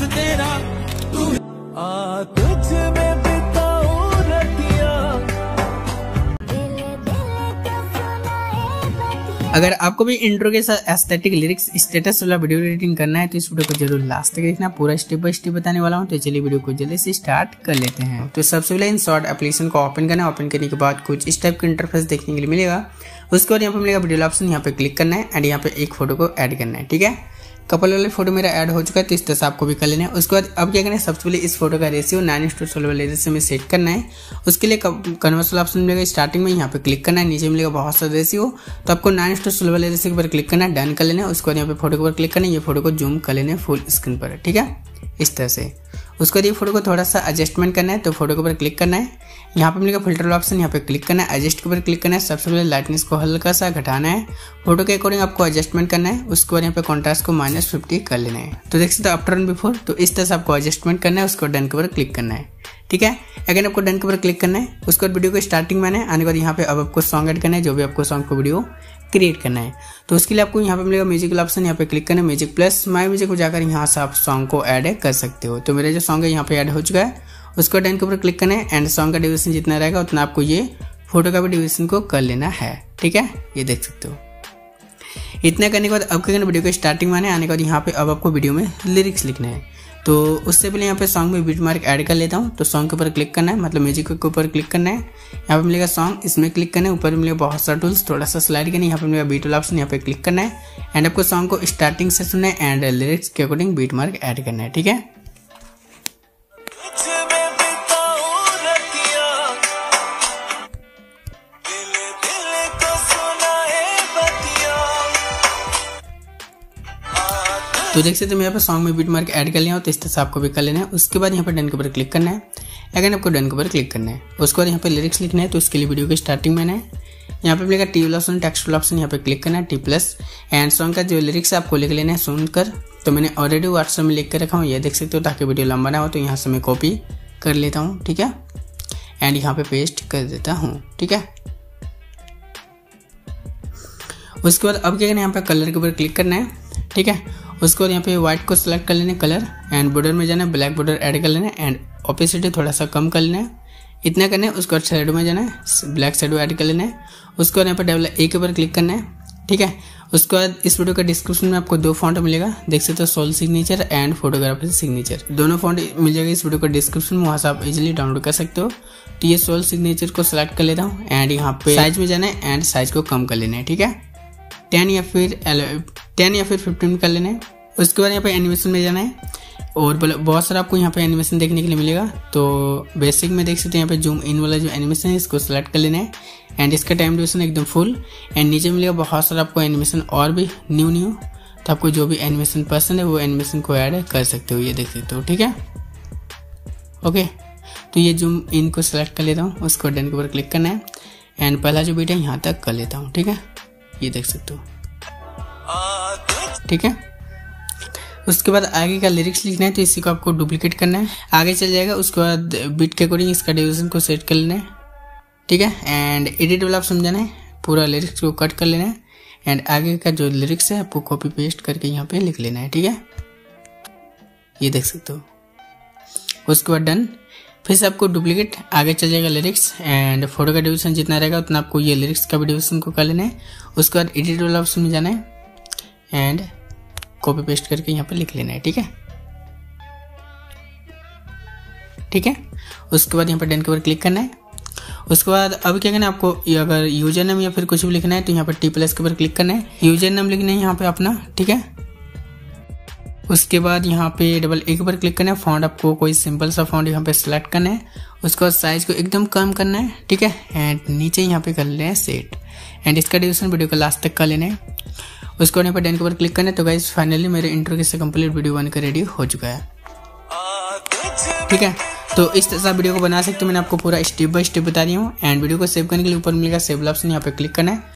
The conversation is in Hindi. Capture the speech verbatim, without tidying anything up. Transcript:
तेरा तू आ तुझ में बिताऊं रतियां। अगर आपको भी इंट्रो के साथ एस्थेटिक लिरिक्स स्टेटस वाला वीडियो एडिटिंग करना है तो इस वीडियो को जरूर लास्ट तक देखना, पूरा स्टेप बाय स्टेप बताने वाला हूं। तो चलिए वीडियो को जल्दी से स्टार्ट कर लेते हैं। तो सबसे पहले इन शॉर्ट एप्लीकेशन को ओपन करना है। ओपन करने के बाद कुछ इस टाइप का इंटरफेस देखने के लिए मिलेगा। उसके बाद यहाँ पे मिलेगा वीडियो ऑप्शन, यहाँ पे क्लिक करना है एंड यहाँ पे एक फोटो को ऐड करना है। ठीक है, कपल वाले फोटो मेरा ऐड हो चुका है, तो इस तरह से आपको भी कर लेना है। उसके बाद अब क्या करना है, सबसे पहले इस फोटो का रेशियो नाइन इस टू सोलह वाले रेशियो में सेट करना है। उसके लिए कन्वर्स वाला ऑप्शन मिलेगा स्टार्टिंग में, यहाँ पे क्लिक करना है। नीचे मिलेगा बहुत सारा रेशियो, तो आपको नाइन इस टू सोलह वाले रेशियो पर क्लिक करना है, डन कर लेना है। उसके बाद यहाँ पे फोटो के ऊपर क्लिक करना है, ये फोटो को जूम कर लेना है फुल स्क्रीन पर। ठीक है, इस तरह से। उसके बाद ये फोटो को थोड़ा सा एडजस्टमेंट करना है, तो फोटो के ऊपर क्लिक करना है। यहाँ पे मिलेगा फिल्टर वाला ऑप्शन, यहाँ पे क्लिक करना है, एडजस्ट के ऊपर क्लिक करना है। सबसे पहले लाइटनेस को हल्का सा घटाना है, फोटो के अकॉर्डिंग आपको एडजस्टमेंट करना है। उसके बाद यहाँ पे कॉन्ट्रास्ट को माइनस फिफ्टी कर लेना है। तो देख सकते हो आफ्टर एंड बिफोर, तो इस तरह से आपको एडजस्टमेंट करना है। उसके बाद डन के ऊपर क्लिक करना है। ठीक है, अगेन आपको डन के ऊपर क्लिक करना है। उसके बाद वीडियो को स्टार्टिंग में आना है। आने के बाद यहाँ पे अब आपको सॉन्ग ऐड करना है, जो भी आपको सॉन्ग को वीडियो क्रिएट करना है। तो उसके लिए आपको यहाँ पे मिलेगा म्यूजिक वाला ऑप्शन, यहाँ पे क्लिक करना है। म्यूजिक प्लस माय म्यूजिक को जाकर यहाँ से आप सॉन्ग को ऐड कर सकते हो। तो मेरा जो सॉन्ग है यहाँ पे ऐड हो चुका है। उसको डन के ऊपर क्लिक करना है एंड सॉन्ग का ड्यूरेशन जितना रहेगा उतना आपको ये फोटो का भी ड्यूरेशन को कर लेना है। ठीक है, ये देख सकते हो। इतना करने के बाद अब क्या करना, वीडियो के स्टार्टिंग में आने आने के बाद यहाँ पे अब आपको वीडियो में लिरिक्स लिखना है। तो उससे पहले यहाँ पे सॉन्ग में बीट मार्क ऐड कर लेता हूँ। तो सॉन्ग के ऊपर क्लिक करना है, मतलब म्यूजिक के ऊपर क्लिक करना है। यहाँ पे मिलेगा सॉन्ग, इसमें क्लिक करना है। ऊपर मिलेगा बहुत सारा टूल्स, थोड़ा सा स्लाइड करना है। यहाँ पे मिलेगा बीट वाला ऑप्शन, यहाँ पे क्लिक करना है एंड आपको सॉन्ग को स्टार्टिंग से सुनना है एंड लिरिक्स के अकॉर्डिंग बीट मार्क ऐड करना है। ठीक है, तो देख सकते हैं यहाँ पे सॉन्ग में बीट मार्क ऐड कर लिया हो, तो इस तरह से आपको भी कर लेना है। उसके बाद यहाँ पे डन के ऊपर क्लिक करना है। अगेन आपको डन के ऊपर क्लिक करना है। उसके बाद यहाँ पे लिरिक्स लिखना है, तो उसके लिए वीडियो के स्टार्टिंग में है। यहाँ पे मिलेगा टी वाला ऑप्शन, टेक्स्ट वाला ऑप्शन, यहाँ पे क्लिक करना है, टी प्लस एंड सॉन्ग का जो लिरिक्स है आपको लिख लेना है सुनकर। तो मैंने ऑलरेडी व्हाट्सएप में लिख कर रखा हूँ, ये देख सकते हो, ताकि वीडियो लंबा ना हो। तो यहाँ से मैं कॉपी कर लेता हूँ। ठीक है, एंड यहाँ पे पेस्ट कर देता हूँ। ठीक है, उसके बाद अब क्या करना है, यहाँ पे कलर के ऊपर क्लिक करना है। ठीक है, उसके बाद यहाँ पे व्हाइट को सिलेक्ट कर लेना है कलर एंड बॉर्डर में जाना है, ब्लैक बॉर्डर ऐड कर लेना है एंड ऑपेसिटी थोड़ा सा कम कर लेना है। इतना करना है। उसके बाद शैडो में जाना है, ब्लैक शैडो ऐड कर लेना है। उसके बाद यहाँ पे डबल ए के ऊपर क्लिक करना है। ठीक है, उसके बाद इस वीडियो का डिस्क्रिप्शन में आपको दो फॉन्ट मिलेगा, देख सकते हो, soul signature and photographer signature, दोनों फॉन्ट मिल जाएगा इस वीडियो का डिस्क्रिप्शन में, वहाँ से आप इजीली डाउनलोड कर सकते हो। तो ये सोल सिग्नेचर को सिलेक्ट कर लेता हूँ एंड यहाँ पे साइज में जाना है एंड साइज को कम कर लेना है। ठीक है, टेन या फिर टेन या फिर फिफ्टीन कर लेना है। उसके बाद यहाँ पे एनिमेशन में जाना है और बहुत सारा आपको यहाँ पे एनिमेशन देखने के लिए मिलेगा। तो बेसिक में देख सकते हैं यहाँ पे जूम इन वाला जो एनिमेशन है इसको सिलेक्ट कर लेना है एंड इसका टाइम ड्यूरेशन एकदम फुल एंड नीचे मिलेगा बहुत सारा आपको एनिमेशन और भी न्यू न्यू। तो आपको जो भी एनिमेशन पसंद है वो एनिमेशन को ऐड कर सकते हो, ये देख सकते हो। ठीक है, ओके, तो ये जूम इन को सिलेक्ट कर लेता हूँ। उसको डन के ऊपर क्लिक करना है एंड पहला जो बीट है यहाँ तक कर लेता हूँ। ठीक है, ये देख सकते हो। ठीक है, उसके बाद आगे का लिरिक्स लिखना है, तो इसी को आपको डुप्लीकेट करना है, आगे चल जाएगा। उसके बाद बीट के अकॉर्डिंग इसका ड्यूरेशन को सेट कर लेना है। ठीक है, एंड एडिट वाला आप समझाना है, पूरा लिरिक्स को कट कर लेना है एंड आगे का जो लिरिक्स है आपको कॉपी पेस्ट करके यहाँ पे लिख लेना है। ठीक है, ये देख सकते हो। उसके बाद डन, फिर से आपको डुप्लीकेट, आगे चल जाएगा लिरिक्स एंड फोटो का ड्यूरेशन जितना रहेगा उतना आपको ये लिरिक्स का भी ड्यूरेशन को कर लेना है। उसके बाद एडिट वाला ऑप्शन में जाना है एंड कॉपी पेस्ट करके यहाँ पे लिख लेना है। ठीक है, ठीक है, उसके बाद यहाँ पे डन के ऊपर क्लिक करना है। उसके बाद अब क्या करना है, आपको अगर यूजर नेम या फिर कुछ भी लिखना है तो यहाँ पे टी प्लस के ऊपर क्लिक करना है, यूजर नेम लिखना है यहाँ पे अपना। ठीक है, उसके बाद यहाँ पे डबल ए के ऊपर क्लिक करना है, फॉन्ट आपको कोई सिंपल सा फॉन्ट यहाँ पे सिलेक्ट करना है। उसके बाद साइज को एकदम कम करना है। ठीक है, एंड नीचे यहाँ पे कर लेना है सेट एंड इसका ड्यूरेशन वीडियो को लास्ट तक कर लेना है। उसको यहाँ पर डन के ऊपर क्लिक करना है। तो गाइस फाइनली मेरे इंट्रो के से कंप्लीट वीडियो बनकर रेडी हो चुका है। ठीक है, तो इस तरह से वीडियो को बना सकते हो। मैंने आपको पूरा स्टेप बाय स्टेप बता दिया हूँ एंड वीडियो को सेव करने के लिए ऊपर मिलेगा सेव ऑप्शन, यहाँ पे क्लिक करना है।